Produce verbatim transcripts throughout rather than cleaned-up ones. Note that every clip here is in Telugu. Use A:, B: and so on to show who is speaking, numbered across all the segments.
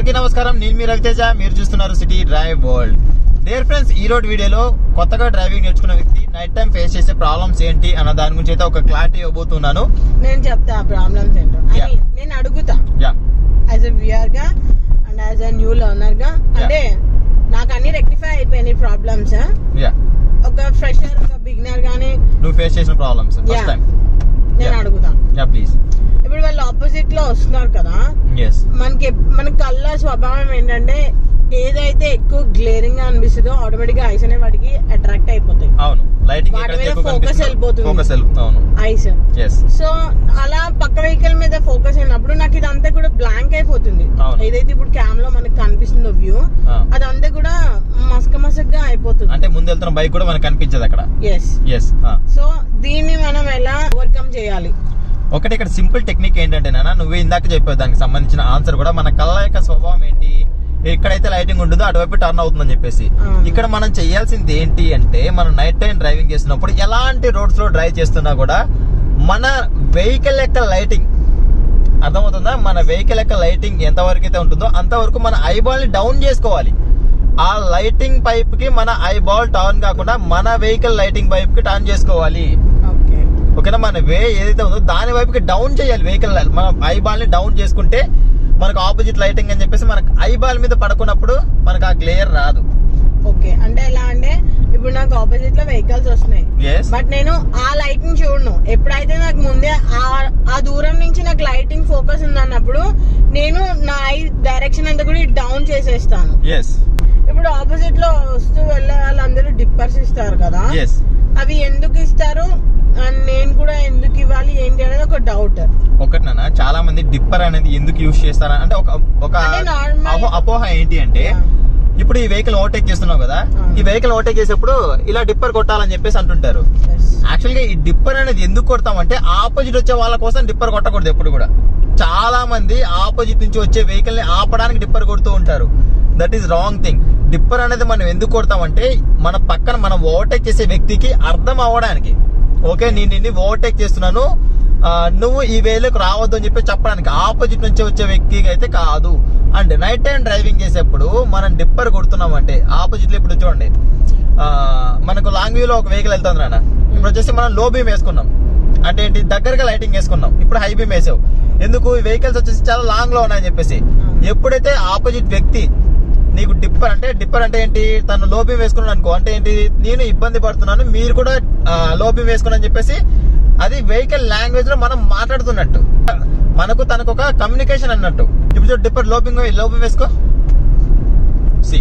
A: అందరికీ నమస్కారం. నేను మీ రవితేజ, మీరు చూస్తున్నారు city drive world. Dear friends, ఈ రోజు వీడియోలో కొత్తగా డ్రైవింగ్ నేర్చుకున్న వ్యక్తి నైట్ టైం ఫేస్ చేసే ప్రాబ్లమ్స్ ఏంటి అన్న దాని గురించి అయితే ఒక క్లారిటీ ఇవ్వబోతున్నాను.
B: నేను చెప్తా ఆ ప్రాబ్లమ్స్ ఏంటో. నేను అడుగుతా యాజ్ ఎ వ్యూయర్ గా and as a new learner గా. అంటే నాకు అన్ని రెక్టిఫై అయిపోయినాయి ప్రాబ్లమ్స్. ఒక ఫ్రెషర్, ఒక బిగినర్ గానీ
A: నువ్వు ఫేస్ చేసిన ప్రాబ్లమ్స్ ఫస్ట్ టైం
B: నేను అడుగుతా.
A: ప్లీజ్.
B: ఇప్పుడు వాళ్ళు ఆపోజిట్ లో వస్తున్నారు కదా, మనకి మన కళ్ళ స్వభావం ఏంటంటే ఏదైతే ఎక్కువ గ్లేరింగ్ గా అనిపిస్తుందో ఆటోమేటిక్ గా ఐస్ అనే వాటికి అట్రాక్ట్ అయిపోతాయి.
A: అవును, లైటింగ్
B: వాటి మీద ఫోకస్ వెళ్ళిపోతుంది, ఐస్. సో అలా పక్క వెహికల్ మీద ఫోకస్ అయినప్పుడు నాకు ఇదంతా కూడా బ్లాంక్ అయిపోతుంది. ఏదైతే ఇప్పుడు క్యామ్ లో మనకి కనిపిస్తుందో వ్యూ, అదంతా కూడా మసక మసకగా అయిపోతుంది.
A: అంటే ముందు వెళ్తున్న బైక్ కూడా మనకు కనిపించదు అక్కడ.
B: Yes yes. సో దీన్ని మనం ఎలా ఓవర్కమ్ చేయాలి?
A: ఒకటి ఇక్కడ సింపుల్ టెక్నిక్ ఏంటంటే నాన్న, నువ్వే ఇందాక చెప్పావు దానికి సంబంధించిన ఆన్సర్ కూడా. మన కళ్ళ యొక్క స్వభావం ఏంటి, ఎక్కడైతే లైటింగ్ ఉంటుందో అటువైపు టర్న్ అవుతుందని చెప్పేసి. ఇక్కడ మనం చేయాల్సింది ఏంటి అంటే, మనం నైట్ టైం డ్రైవింగ్ చేస్తున్నప్పుడు ఎలాంటి రోడ్స్ లో డ్రైవ్ చేస్తున్నా కూడా మన వెహికల్ యొక్క లైటింగ్ అర్థమవుతుందా, మన వెహికల్ యొక్క లైటింగ్ ఎంతవరకు అయితే ఉంటుందో అంతవరకు మన ఐబాల్ ని డౌన్ చేసుకోవాలి. ఆ లైటింగ్ పైప్ కి మన ఐబాల్ టర్న్ కాకుండా మన వెహికల్ లైటింగ్ పైప్ కి టర్న్ చేసుకోవాలి. ఓకేనా? మన వే ఏదైతే ఉందో దాని వైపుకి డౌన్ చేయాలి వెహికల్. మన ఐబాల్ ని డౌన్ చేసుకుంటే మనకు ఆపోజిట్ లైటింగ్ అని చెప్పేసి మనకు ఐబాల్ మీద పడుకున్నప్పుడు మనకు ఆ గ్లేర్ రాదు.
B: ఓకే, అంటే ఎలా అంటే ఇప్పుడు నాకు ఆపోజిట్ లో వెహికల్స్ వస్తున్నాయి, బట్ నేను ఆ లైటింగ్ చూడను. ఎప్పుడైతే నాకు ముందే ఆ దూరం నుంచి నాకు లైటింగ్ ఫోకస్ ఉందన్నప్పుడు నేను నా ఐ డైరెక్షన్ అంతా కూడా డౌన్ చేసేస్తాను. ఇప్పుడు ఆపోజిట్ లో వస్తూ వెళ్ళే వాళ్ళందరూ డిప్పర్స్ ఇస్తారు కదా, అవి ఎందుకు ఇస్తారు అండ్ నేను కూడా ఎందుకు ఇవ్వాలి ఏంటి అనేది ఒక డౌట్.
A: ఒకటి నాన్న, చాలా మంది డిప్పర్ అనేది ఎందుకు యూజ్ చేస్తారా అంటే ఒక ఒక అపోహ ఏంటి అంటే, ఇప్పుడు ఈ వెహికల్ ఓవర్టేక్ చేస్తున్నావు కదా, ఈ వెహికల్ ఓవర్టేక్ చేసేప్పుడు ఇలా డిప్పర్ కొట్టాలని చెప్పేసి అంటుంటారు. యాక్చువల్ గా ఈ డిప్పర్ అనేది ఎందుకు కొడతామంటే ఆపోజిట్ వచ్చే వాళ్ళ కోసం డిప్పర్ కొట్టకూడదు ఎప్పుడు కూడా. చాలా మంది ఆపోజిట్ నుంచి వచ్చే వెహికల్ ని ఆపడానికి డిప్పర్ కొడుతూ ఉంటారు. That is wrong thing. Dipper అనేది మనం ఎందుకు కొడతామంటే మన పక్కన మనం ఓవర్టేక్ చేసే వ్యక్తికి అర్థం అవ్వడానికి. ఓకే, నేను నిన్ను ఓవర్టేక్ చేస్తున్నాను, నువ్వు ఈ వేలోకి రావద్దు అని చెప్పి చెప్పడానికి, ఆపోజిట్ నుంచి వచ్చే వ్యక్తికి అయితే కాదు. అండ్ నైట్ టైం డ్రైవింగ్ చేసేప్పుడు మనం డిప్పర్ కొడుతున్నాం అంటే ఆపోజిట్ లో, ఇప్పుడు చూడండి మనకు లాంగ్ వ్యూ లో ఒక వెహికల్ వెళ్తుంది నాన్న, ఇప్పుడు వచ్చేసి మనం లో బీమ్ వేసుకున్నాం అంటే ఏంటి, దగ్గరగా లైటింగ్ వేసుకున్నాం. ఇప్పుడు హై బీమ్ వేసావు ఎందుకు, ఈ వెహికల్స్ వచ్చేసి చాలా లాంగ్ లో ఉన్నాయని చెప్పేసి. ఎప్పుడైతే ఆపోజిట్ వ్యక్తి నీకు డిప్పర్ అంటే, డిప్పర్ అంటే ఏంటి, తను లో బీమ్ వేసుకున్నాను అనుకో, అంటే ఏంటి నేను ఇబ్బంది పడుతున్నాను మీరు కూడా లో బీమ్ వేసుకున్నా అని చెప్పేసి, అది వెహికల్ లాంగ్వేజ్ లో మనం మాట్లాడుతున్నట్టు, మనకు తనకు ఒక కమ్యూనికేషన్ అన్నట్టు. ఇప్పుడు డిప్పర్ లో బీమ్ లో బీమ్ వేసుకో, సి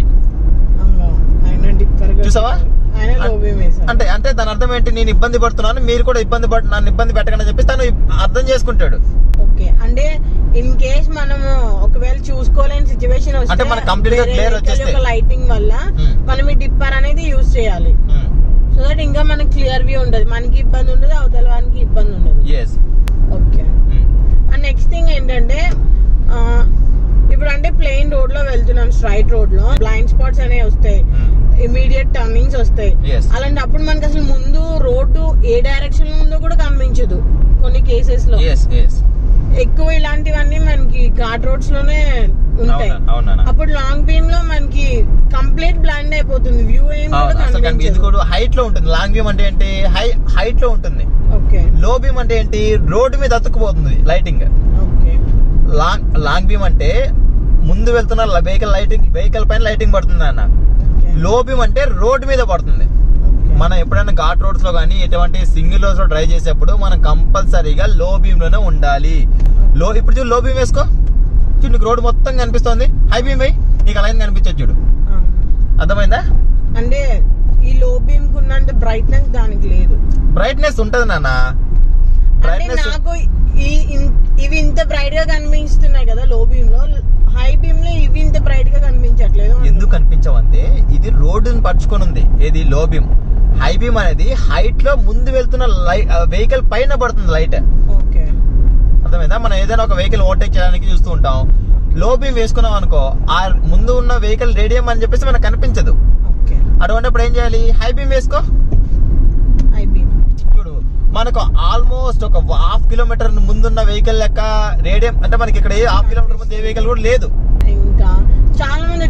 A: చూసావా అంటే అంటే దాని అర్థం ఏంటి, నేను ఇబ్బంది పడుతున్నాను మీరు కూడా ఇబ్బంది పడు నన్ను ఇబ్బంది పెట్టకండి అని చెప్పి తను అర్థం చేసుకుంటాడు.
B: ఓకే, అంటే ఇన్ కేస్ మనము ఒకవేళ చూసుకోలేని సిచ్యువేషన్ వస్తే,
A: అంటే మనకి కంప్లీట్ గా క్లియర్ వచ్చేస్తే
B: లైటింగ్ వల్ల మనం ఈ డిప్పర్ అనేది యూజ్ చేయాలి. సో దట్ ఇంకా మనకి క్లియర్ వ్యూ ఉండదు, మనకి ఇబ్బంది ఉండదు, అవతల వానికి ఇబ్బంది ఉండదు. ఓకే, అండ్ నెక్స్ట్ థింగ్ ఏంటంటే, ఇప్పుడు అంటే ప్లెయిన్ రోడ్ లో వెళ్తున్నాం, స్ట్రైట్ రోడ్ లో బ్లైండ్ స్పాట్స్ అనేవి వస్తాయి, ఇమీడియట్ టర్నింగ్స్ వస్తాయి. అలాంటప్పుడు మనకి అసలు ముందు రోడ్డు ఏ డైరెక్షన్ లో ఉందో కూడా కనిపించదు కొన్ని కేసెస్ లో. ఎక్కువ ఇలాంటివన్నీ మనకి ఘాట్ రోడ్స్ లోనే ఉంటాయి. అప్పుడు లాంగ్ బీమ్ లో మనకి కంప్లీట్ బ్లైండ్ అయిపోతుంది, వ్యూ ఏం కూడా
A: హైట్ లో ఉంటుంది. లాంగ్ బీమ్ అంటే ఏంటి, హై హైట్ లో ఉంటుంది.
B: ఓకే,
A: లో బీమ్ అంటే ఏంటి, రోడ్డు మీద అతుక్కుపోతుంది లైటింగ్. లాంగ్ లాంగ్ బీమ్ అంటే ముందు వెళ్తున్న వెహికల్ లైటింగ్, వెహికల్ పైన లైటింగ్ పడుతుంది అన్న. లో బీమ్ అంటే రోడ్డు మీద పడుతుంది. మనం ఎప్పుడైనా ఘాట్ రోడ్స్ లో కానీ ఎటువంటి సింగిల్ రోడ్స్ లో డ్రైవ్ చేసేప్పుడు మనం కంపల్సరీగా లో బీమ్ లోనే ఉండాలి. లో ఇప్పుడు చూడు, లో బీమ్ వేసుకో, చూడు నీకు రోడ్ మొత్తం కనిపిస్తుంది. హై బీమ్ వేయి, నీకు అలా కనిపించదు చూడు. అర్థమైందా?
B: అంటే ఈ లో బీమ్ కున్నంత బ్రైట్నెస్ దానికి లేదు.
A: బ్రైట్నెస్ ఉంటది నాన్న.
B: నాకు ఇవి ఇంత బ్రైట్ గా కనిపిస్తున్నాయి కదా లో బీమ్ లో, హై బీమ్ లో ఇవి ఇంత బ్రైట్ గా కనిపించట్లేదు.
A: ఎందుకు కనిపించవంటే ఇది రోడ్డుని పరుచుకొని ఉంది, ఏది లో బీమ్. హై బీమ్ అనేది హైట్ లో ముందు వెళ్తున్న వెహికల్ పైన పడుతుంది లైట్. అర్థమైందా? మనం ఏదైనా ఒక వెహికల్ ఓవర్టేక్ చేయడానికి చూస్తూ ఉంటాం, లో బీమ్ వేసుకున్నాం అనుకో, ఆ ముందు ఉన్న వెహికల్ రేడియం అని చెప్పేసి మనకు కనిపించదు. అటువంటిప్పుడు ఏం చేయాలి, హై బీమ్ వేసుకో.
B: హై బీమ్
A: చూడు, మనకు ఆల్మోస్ట్ ఒక హాఫ్ కిలోమీటర్ ముందున్న వెహికల్ లెక్క రేడియం, అంటే మనకి ఇక్కడ హాఫ్ కిలోమీటర్ ముందు ఏ వెహికల్ కూడా లేదు.
B: ఇంకా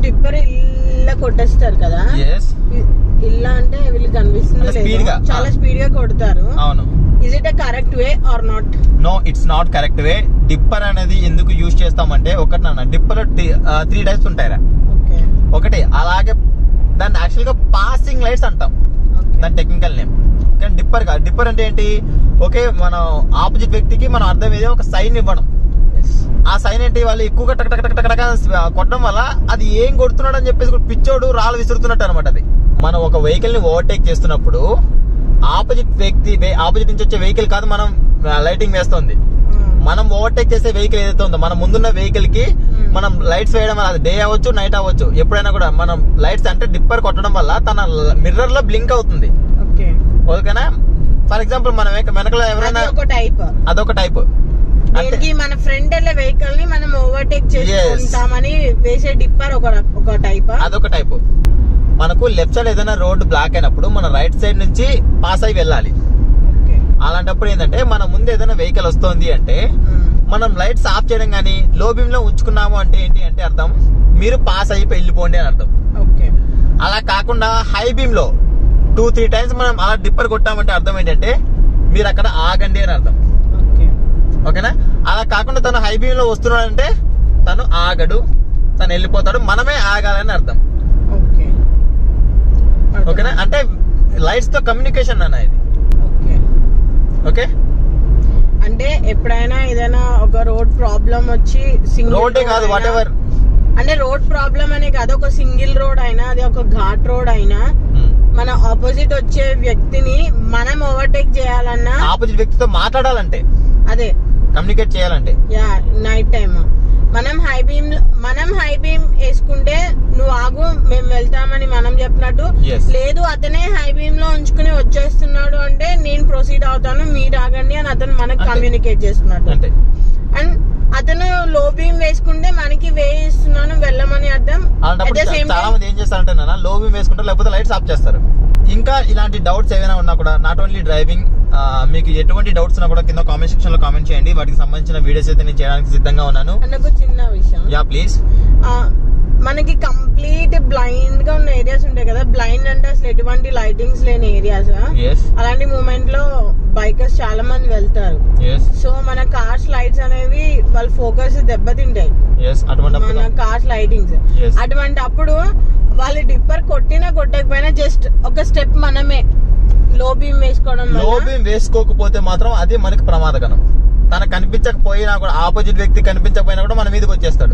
B: డిప్పర్ ఇల్లా కొట్టేస్తారు కదా, ఇల్లా అంటే వీళ్ళు కనిపిస్తుంది చాలా స్పీడ్ గా కొడతారు.
A: అవును.
B: Is it a correct way or not?
A: No, it's not correct way. Dipper అనేది ఎందుకు యూజ్ చేస్తామంటే, ఒకటి నాన్న డిప్పర్ త్రీ టైప్స్ ఉంటాయిరా. ఒకటి అలాగే దాన్ని యాక్చువల్ గా పాసింగ్ లైట్స్ అంటాం, దాని టెక్నికల్ నేమ్. కానీ డిప్పర్ కాదు. డిప్పర్ అంటే ఏంటి, ఓకే మనం ఆపోజిట్ వ్యక్తికి మనం అర్థం ఏదో ఒక సైన్ ఇవ్వడం. ఆ సైన్ ఏంటి, వాళ్ళు ఎక్కువగా టక్ టక్ టక్ టక్ కొట్టడం వల్ల అది ఏం కొడుతున్నాడు అని చెప్పేసి పిచ్చోడు రాళ్ళు విసురుతున్నట్టు అనమాట. అది మనం ఒక వెహికల్ ని ఓవర్టేక్ చేస్తున్నప్పుడు ఆపోజిట్ వ్యక్తి ఆపోజిట్ నుంచి వచ్చే వెహికల్ కాదు మనం లైటింగ్ వేస్తుంది. మనం ఓవర్టేక్ చేసే వెహికల్ ఏదైతే ఉందో, మన ముందున్న వెహికల్ కి మనం లైట్స్ వేయడం వల్ల, అది డే అవ్వచ్చు నైట్ అవ్వచ్చు, ఎప్పుడైనా కూడా మనం లైట్స్ అంటే డిప్పర్ కొట్టడం వల్ల తన మిర్రర్ లో బ్లింక్ అవుతుంది. ఓకేనా? ఫర్ ఎగ్జాంపుల్ మనం వెనకలో ఎవరైనా, అదొక టైప్.
B: మన ఫ్రంట్ వెళ్ళే వెహికల్ ని మనం ఓవర్టేక్ చేసుకుంటామని వేసే డిప్పర్ ఒక టైప్,
A: అదొక టైప్. మనకు లెఫ్ట్ సైడ్ ఏదైనా రోడ్ బ్లాక్ అయినప్పుడు మన రైట్ సైడ్ నుంచి పాస్ అయి వెళ్ళాలి. అలాంటప్పుడు ఏంటంటే మన ముందు ఏదైనా వెహికల్ వస్తుంది అంటే మనం లైట్స్ ఆఫ్ చేయడం కానీ లో బీమ్ లో ఉంచుకున్నాము అంటే ఏంటి అంటే అర్థం మీరు పాస్ అయిపోయి వెళ్ళిపోండి అని అర్థం. అలా కాకుండా హై బీమ్ లో టూ త్రీ టైమ్స్ మనం అలా డిప్పర్ కొట్టామంటే అర్థం ఏంటంటే మీరు అక్కడ ఆగండి అని అర్థం. ఓకేనా? అలా కాకుండా తను హై బీమ్ లో వస్తున్నాడంటే తను ఆగడు, తను వెళ్ళిపోతాడు, మనమే ఆగాలని అర్థం. ఓకేనా? అంటే లైట్స్ తో కమ్యూనికేషన్ అన్న ఇది. ఓకే,
B: అంటే ఎప్పుడైనా ఏదైనా ఒక రోడ్ ప్రాబ్లం వచ్చి,
A: రోడ్ కాదు వాట్ ఎవర్,
B: అంటే రోడ్ ప్రాబ్లం అనే కాదు, ఒక సింగిల్ రోడ్ అయినా అది ఒక ఘాట్ రోడ్ అయినా మన ఆపోజిట్ వచ్చే వ్యక్తిని మనం ఓవర్టేక్ చేయాలన్నా,
A: ఆపోజిట్ వ్యక్తితో మాట్లాడాలంటే,
B: అదే
A: కమ్యూనికేట్ చేయాలంటే,
B: యా నైట్ టైం మనం హై బీమ్ మనం హై బీమ్ వేసుకుంటే నువ్వు ఆగు మేము వెళ్తామని మనం చెప్పినట్టు, లేదు అతనే హై బీమ్ లో ఉంచుకుని వచ్చేస్తున్నాడు అంటే నేను ప్రొసీడ్ అవుతాను మీరు ఆగండి అని అతను మనకు కమ్యూనికేట్ చేస్తున్నాడు. అండ్ అతను లో బీమ్ వేసుకుంటే మనకి వే ఇస్తున్నాను వెళ్ళమని అర్థం.
A: చాలా మంది ఏం చేస్తారంటే లో బీమ్ వేసుకుంటారు, లేకపోతే లైట్స్ ఆఫ్ చేస్తారు. ఇంకా ఇలాంటి డౌట్స్ ఏమైనా ఉన్నా కూడా, నాట్ ఓన్లీ డ్రైవింగ్, మీకు ఎటువంటి డౌట్స్ ఉన్నా కూడా కింద కామెంట్ సెక్షన్ లో కామెంట్ చేయండి. వాటికి సంబంధించిన వీడియోస్ అయితే నేను చేయడానికి సిద్ధంగా ఉన్నాను.
B: ఒక చిన్న విషయం,
A: యా ప్లీజ్.
B: మనకి కంప్లీట్ బ్లైండ్ గా ఉన్న ఏరియాస్ ఉంటాయి కదా, బ్లైండ్ అంటే అసలు ఎటువంటి లైటింగ్స్ లేని ఏరియాస్, అలాంటి మూమెంట్ లో బైకర్స్ చాలా మంది వెళ్తారు. సో మన కార్స్ లైట్స్ అనేవి వాళ్ళ ఫోకస్ దెబ్బతింటాయి, మన కార్స్ లైటింగ్స్. అటువంటి అప్పుడు వాళ్ళు డిప్పర్ కొట్టినా కొట్టకపోయినా జస్ట్ ఒక స్టెప్ మనమే లో బీమ్ వేసుకోవడం.
A: లో బీమ్ వేసుకోకపోతే మాత్రం అది మనకి ప్రమాదకరం. తనకు కనిపించకపోయినా కూడా, ఆపోజిట్ వ్యక్తి కనిపించకపోయినా కూడా మన మీదకి వచ్చేస్తాడు.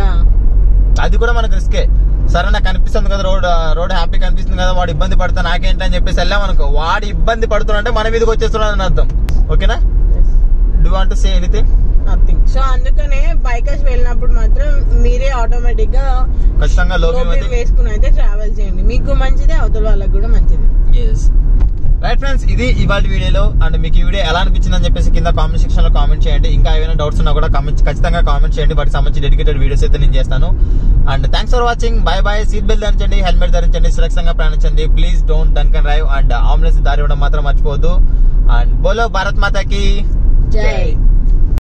A: అది కూడా మనకు రిస్కే. సరే నాకు కనిపిస్తుంది కదా రోడ్ రోడ్ హ్యాపీ కనిపిస్తుంది కదా, వాడు ఇబ్బంది పడతా నాకేంటి అని చెప్పేసి వెళ్ళామనుకో, వాడు ఇబ్బంది పడుతున్నా మన మీదకి వచ్చేస్తున్నాడు అని అర్థం. ఓకేనా? Do want to say anything?
B: Nothing. So అందుకనే బైకర్స్ వెళ్ళినప్పుడు మాత్రం మీరే ఆటోమేటిక్ గా
A: ఖచ్చితంగా లో బీమ్
B: వేసుకుని అయితే ట్రావెల్ చేయండి, మీకు మంచిదే అవతల వాళ్ళకి కూడా మంచిది.
A: రైట్ ఫ్రెండ్స్, ఇది ఇవాళ వీడియోలో. అండ్ మీకు ఈ వీడియో ఎలా అనిపించింది అని చెప్పేసి కింద కామెంట్ సెక్షన్ లో కామెంట్ చేయండి. ఇంకా ఏమైనా డౌట్స్ ఉన్నా కూడా కామెంట్ ఖచ్చితంగా కామెంట్ చేయండి, వాటికి సంబంధించి డెడికేటెడ్ వీడియోస్ అయితే నేను చేస్తాను. And thanks for watching. Bye bye. Seat belt ధరించండి, హెల్మెట్ ధరించండి, సురక్షంగా ప్రయాణించండి. Please don't drunk and drive. And ambulance దారి ఇవ్వడం మాత్రం మర్చిపోవద్దు. అండ్ బోలో భారత్ మాతాకి జై.